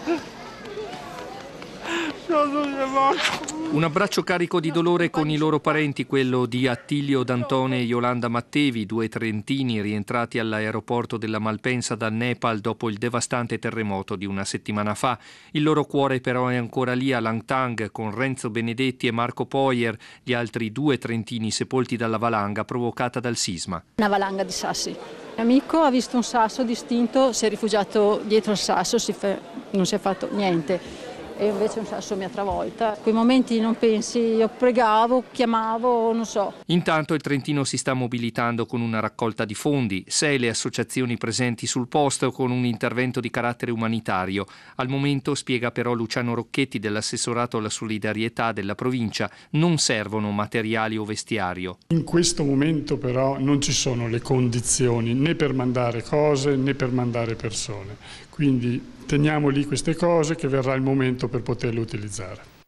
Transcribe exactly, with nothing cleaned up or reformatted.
Un abbraccio carico di dolore con i loro parenti, quello di Attilio D'Antone e Yolanda Mattevi, due trentini rientrati all'aeroporto della Malpensa dal Nepal dopo il devastante terremoto di una settimana fa. Il loro cuore però è ancora lì a Langtang con Renzo Benedetti e Marco Poyer, gli altri due trentini sepolti dalla valanga provocata dal sisma. Una valanga di sassi. L'amico ha visto un sasso distinto, si è rifugiato dietro il sasso, si fa... non si è fatto niente. E invece un sasso mi ha travolta. In quei momenti non pensi, io pregavo, chiamavo, non so. Intanto il Trentino si sta mobilitando con una raccolta di fondi, sei le associazioni presenti sul posto con un intervento di carattere umanitario. Al momento, spiega però Luciano Rocchetti dell'assessorato alla solidarietà della provincia, non servono materiali o vestiario. In questo momento però non ci sono le condizioni né per mandare cose né per mandare persone, quindi teniamo lì queste cose che verrà il momento per poterle utilizzare.